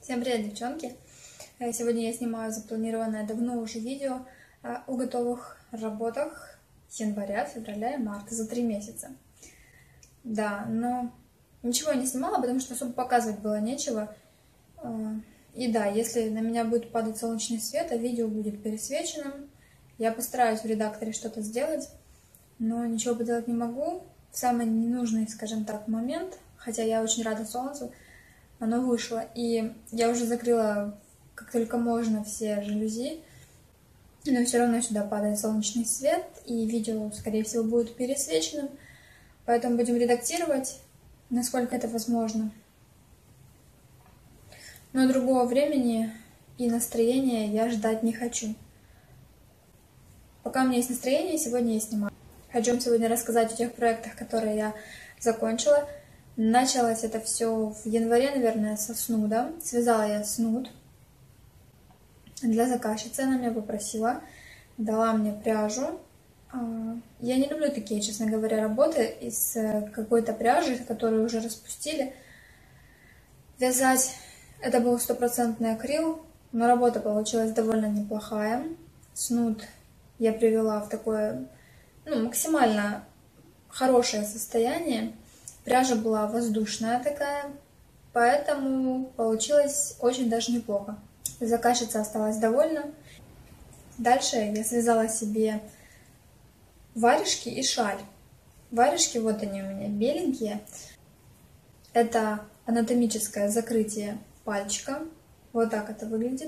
Всем привет, девчонки! Сегодня я снимаю запланированное давно уже видео о готовых работах января, февраля и марта за 3 месяца. Да, но ничего не снимала, потому что особо показывать было нечего. И да, если на меня будет падать солнечный свет, а видео будет пересвеченным, я постараюсь в редакторе что-то сделать, но ничего поделать не могу. В самый ненужный, скажем так, момент, хотя я очень рада солнцу, оно вышло. И я уже закрыла, как только можно, все жалюзи, но все равно сюда падает солнечный свет, и видео, скорее всего, будет пересвеченным, поэтому будем редактировать, насколько это возможно. Но другого времени и настроения я ждать не хочу. Пока у меня есть настроение, сегодня я снимаю. Хочу вам сегодня рассказать о тех проектах, которые я закончила. Началось это все в январе, наверное, со снуда. Связала я снуд для заказчицы, она меня попросила, дала мне пряжу. Я не люблю такие, честно говоря, работы из какой-то пряжи, которую уже распустили. Вязать это был 100% акрил, но работа получилась довольно неплохая. Снуд я привела в такое, максимально хорошее состояние. Пряжа была воздушная такая, поэтому получилось очень даже неплохо. Заказчица осталась довольна. Дальше я связала себе варежки и шаль. Варежки, вот они у меня беленькие. Это анатомическое закрытие пальчика. Вот так это выглядит.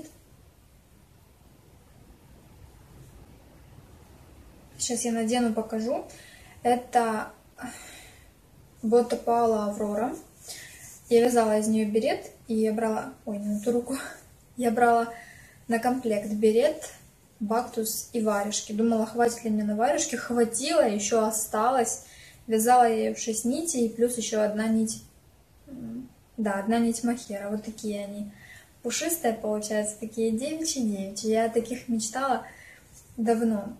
Сейчас я надену, покажу. Это Бота Паола Аврора. Я вязала из нее берет, и я брала... Ой, не на ту руку. Я брала на комплект берет, бактус и варежки. Думала, хватит ли мне на варежки. Хватило, еще осталось. Вязала я ее в 6 нитей, плюс еще одна нить. Да, одна нить мохера. Вот такие они. Пушистые, получается, такие девичьи. Я о таких мечтала давно.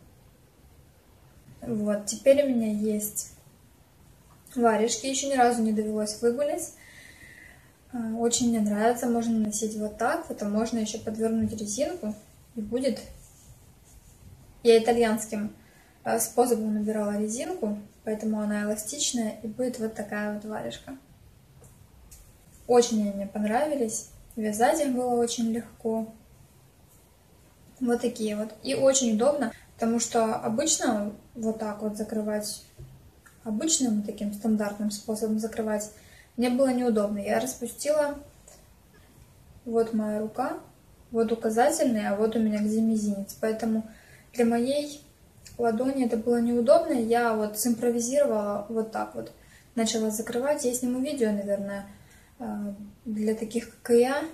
Вот, теперь у меня есть варежки. Еще ни разу не довелось выгулять. Очень мне нравится. Можно носить вот так. Вот, а можно еще подвернуть резинку. И будет... Я итальянским способом набирала резинку, поэтому она эластичная. И будет вот такая вот варежка. Очень они мне понравились. Вязать их было очень легко. Вот такие вот. И очень удобно, потому что обычно вот так вот закрывать, обычным таким стандартным способом закрывать, мне было неудобно. Я распустила, вот моя рука, вот указательный, а вот у меня где мизинец. Поэтому для моей ладони это было неудобно. Я вот симпровизировала вот так вот. Начала закрывать. Я сниму видео, наверное, для таких, как и я.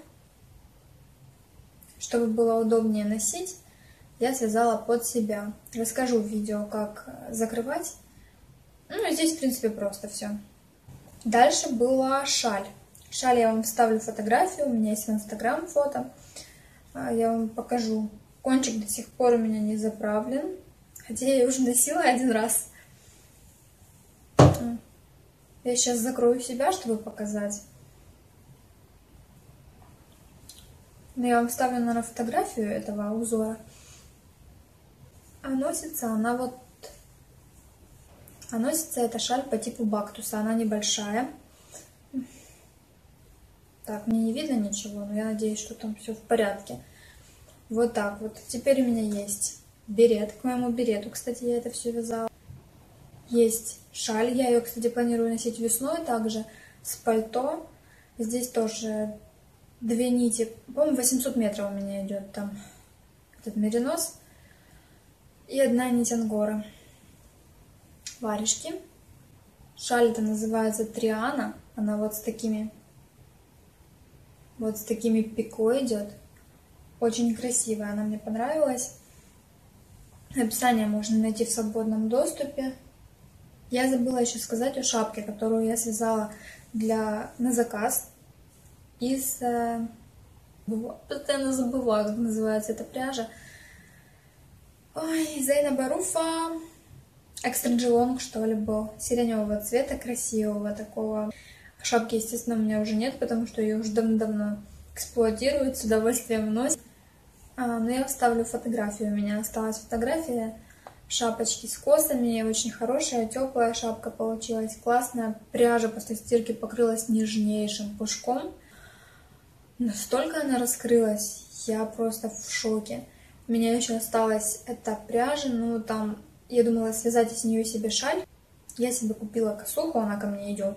Чтобы было удобнее носить, я связала под себя. Расскажу в видео, как закрывать. Здесь, в принципе, просто все. Дальше была шаль. Шаль я вам вставлю фотографию, у меня есть в Инстаграм фото. Я вам покажу. Кончик до сих пор у меня не заправлен, хотя я ее уже носила один раз. Я сейчас закрою себя, чтобы показать. Но я вам вставлю, наверное, фотографию этого узора. А носится она вот... А носится эта шаль по типу бактуса. Она небольшая. Так, мне не видно ничего, но я надеюсь, что там все в порядке. Вот так вот. Теперь у меня есть берет. К моему берету, кстати, я это все вязала. Есть шаль. Я ее, кстати, планирую носить весной также. С пальто. Здесь тоже 2 нити. По-моему, 800 метров у меня идет там этот меринос. И 1 нить ангора. Варежки. Шаль это называется Триана. Она вот с такими пико идет. Очень красивая, она мне понравилась. Описание можно найти в свободном доступе. Я забыла еще сказать о шапке, которую я связала на заказ. Постоянно забываю, как называется эта пряжа. Ой, Зейна Баруфа. Экстра Лонг, что ли, был. Сиреневого цвета, красивого такого. Шапки, естественно, у меня уже нет, потому что ее уже давно-давно эксплуатирует, с удовольствием носит. Но я вставлю фотографию. У меня осталась фотография шапочки с косами. Очень хорошая, теплая шапка получилась. Классная. Пряжа после стирки покрылась нежнейшим пушком. Настолько она раскрылась, я просто в шоке. У меня еще осталась эта пряжа, ну там, я думала связать из нее себе шаль. Я себе купила косуху, она ко мне идет.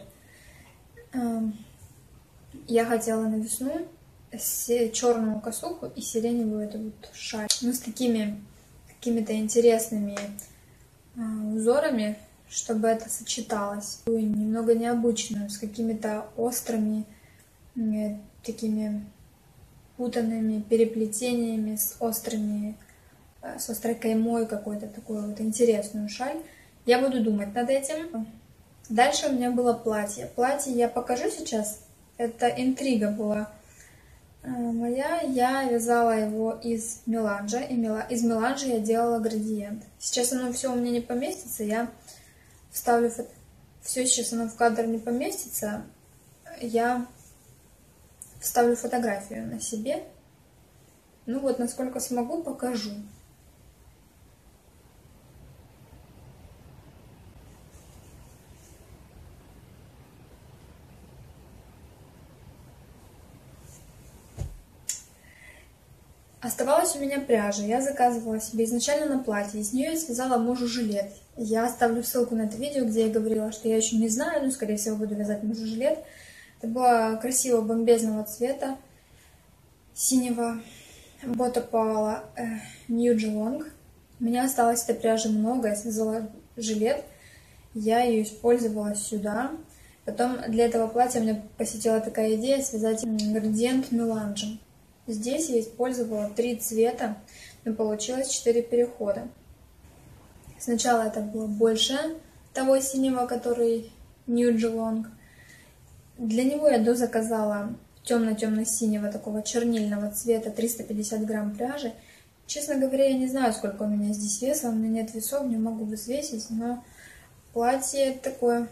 Я хотела на весну черную косуху и сиреневую эту вот шаль. Ну, с такими какими-то интересными узорами, чтобы это сочеталось. Немного необычную, с какими-то острыми, такими путанными переплетениями, с острой каймой какой-то, такую вот интересную шаль. Я буду думать над этим. Дальше у меня было платье. Платье я покажу сейчас. Это интрига была моя. Я вязала его из меланжа. И из меланжа я делала градиент. Сейчас оно все у меня не поместится. Я вставлю... Все сейчас оно в кадр не поместится. Я вставлю фотографию на себе. Ну вот, насколько смогу, покажу. Оставалась у меня пряжа. Я заказывала себе изначально на платье. Из нее я связала мужу жилет. Я оставлю ссылку на это видео, где я говорила, что я еще не знаю, но, скорее всего, буду вязать мужу жилет. Это было красивого бомбезного цвета, синего. Бота Паола New Geelong. У меня осталось этой пряжи много. Я связала жилет. Я ее использовала сюда. Потом для этого платья меня посетила такая идея связать градиент меланжем. Здесь я использовала 3 цвета, но получилось 4 перехода. Сначала это было больше того синего, который New Geelong. Для него я дозаказала темно-темно-синего такого чернильного цвета 350 грамм пряжи. Честно говоря, я не знаю, сколько у меня здесь веса, у меня нет весов, не могу взвесить, но платье такое,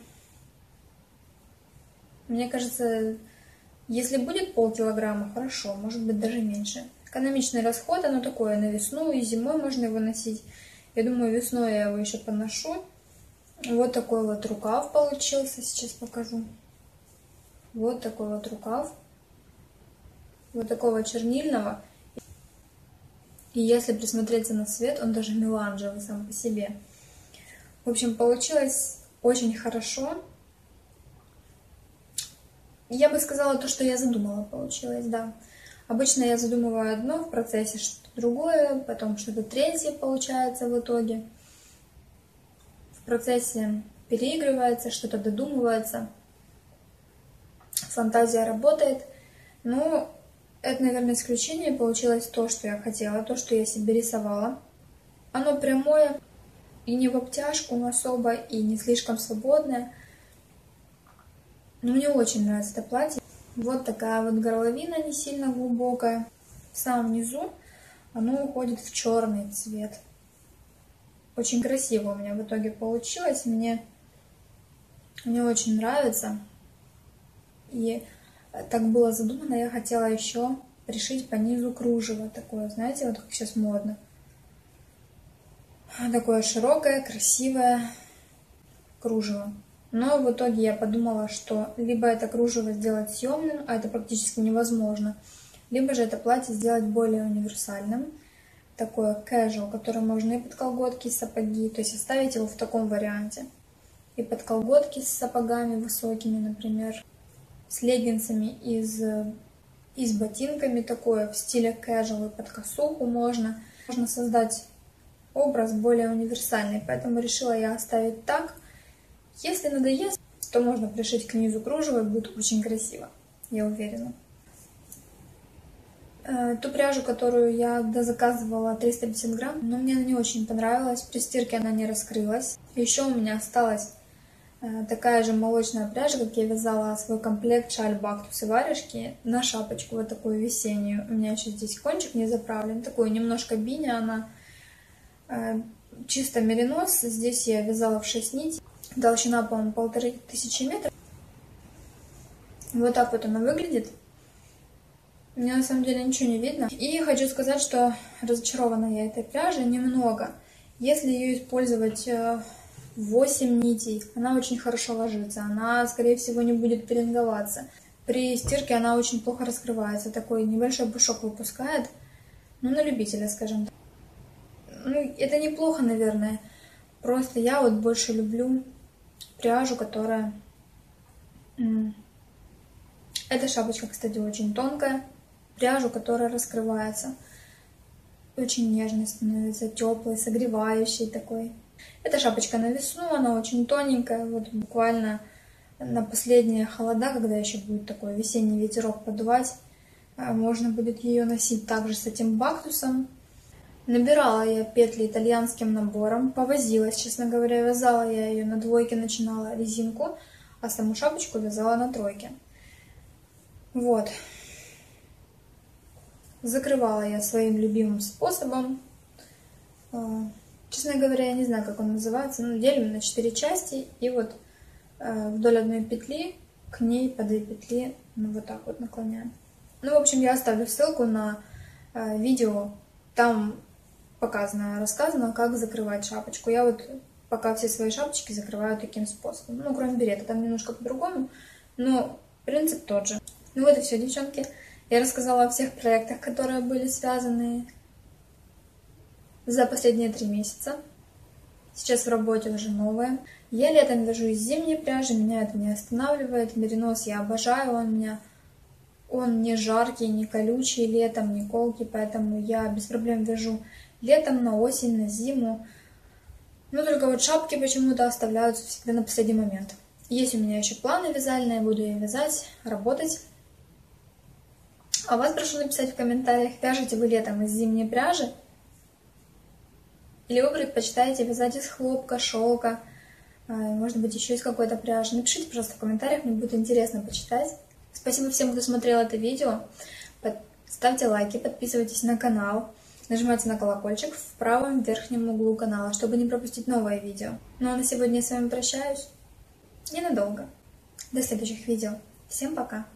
мне кажется, если будет полкилограмма, хорошо, может быть даже меньше. Экономичный расход, оно такое на весну и зимой можно его носить. Я думаю, весной я его еще поношу. Вот такой вот рукав получился, сейчас покажу. Вот такой вот рукав. Вот такого чернильного. И если присмотреться на цвет, он даже меланжевый сам по себе. В общем, получилось очень хорошо. Я бы сказала, то, что я задумала, получилось, да. Обычно я задумываю одно в процессе, что-то другое, потом что-то третье получается в итоге. В процессе переигрывается, что-то додумывается. Фантазия работает. Но это, наверное, исключение. Получилось то, что я хотела, то, что я себе рисовала. Оно прямое и не в обтяжку особо, и не слишком свободное. Но мне очень нравится это платье. Вот такая вот горловина, не сильно глубокая. В самом низу оно уходит в черный цвет. Очень красиво у меня в итоге получилось. Мне очень нравится. И так было задумано. Я хотела еще пришить по низу кружево такое, знаете, вот как сейчас модно. Такое широкое, красивое кружево. Но в итоге я подумала, что либо это кружево сделать съемным, а это практически невозможно, либо же это платье сделать более универсальным, такое casual, которое можно и под колготки, и сапоги, то есть оставить его в таком варианте. И под колготки с сапогами высокими, например, с леггинсами и с ботинками, такое в стиле casual, и под косуху можно. Можно создать образ более универсальный, поэтому решила я оставить так. Если надоест, то можно пришить к низу кружево, и будет очень красиво, я уверена. Ту пряжу, которую я дозаказывала, 350 грамм, но мне она не очень понравилась, при стирке она не раскрылась. Еще у меня осталась такая же молочная пряжа, как я вязала свой комплект шаль бактус и варежки на шапочку, вот такую весенную. У меня еще здесь кончик не заправлен, такой немножко биня, она чисто меринос. Здесь я вязала в 6 нитей. Толщина, по-моему, 1500 метров. Вот так вот она выглядит. Мне на самом деле ничего не видно. И хочу сказать, что разочарована я этой пряжей немного. Если ее использовать 8 нитей, она очень хорошо ложится. Она, скорее всего, не будет пеленговаться. При стирке она очень плохо раскрывается. Такой небольшой пушок выпускает. Ну, на любителя, скажем так. Ну, это неплохо, наверное. Просто я вот больше люблю пряжу, которая... Эта шапочка, кстати, очень тонкая. Пряжу, которая раскрывается. Очень нежной становится, теплой, согревающей такой. Эта шапочка на весну, она очень тоненькая. Вот буквально на последние холода, когда еще будет такой весенний ветерок подувать, можно будет ее носить также с этим бактусом. Набирала я петли итальянским набором, повозилась, честно говоря, вязала я ее на двойке, начинала резинку, а саму шапочку вязала на тройке. Вот. Закрывала я своим любимым способом. Честно говоря, я не знаю, как он называется. Ну, делим на 4 части. И вот вдоль одной петли к ней по 2 петли вот так вот наклоняем. Ну, в общем, я оставлю ссылку на видео. Там рассказано, как закрывать шапочку. Я вот пока все свои шапочки закрываю таким способом. Ну, кроме берета, там немножко по-другому. Но принцип тот же. Ну вот и все, девчонки. Я рассказала о всех проектах, которые были связаны за последние 3 месяца. Сейчас в работе уже новые. Я летом вяжу из зимней пряжи, меня это не останавливает. Меринос я обожаю, он не жаркий, не колючий летом, не колкий, поэтому я без проблем вяжу летом, на осень, на зиму. Но только вот шапки почему-то оставляются всегда на последний момент. Есть у меня еще планы вязальные, буду их вязать, работать. А вас прошу написать в комментариях, вяжете вы летом из зимней пряжи, или вы предпочитаете вязать из хлопка, шелка, может быть, еще из какой-то пряжи. Напишите, пожалуйста, в комментариях, мне будет интересно почитать. Спасибо всем, кто смотрел это видео. Ставьте лайки, подписывайтесь на канал, нажимайте на колокольчик в правом верхнем углу канала, чтобы не пропустить новое видео. Ну а на сегодня я с вами прощаюсь. Ненадолго. До следующих видео. Всем пока!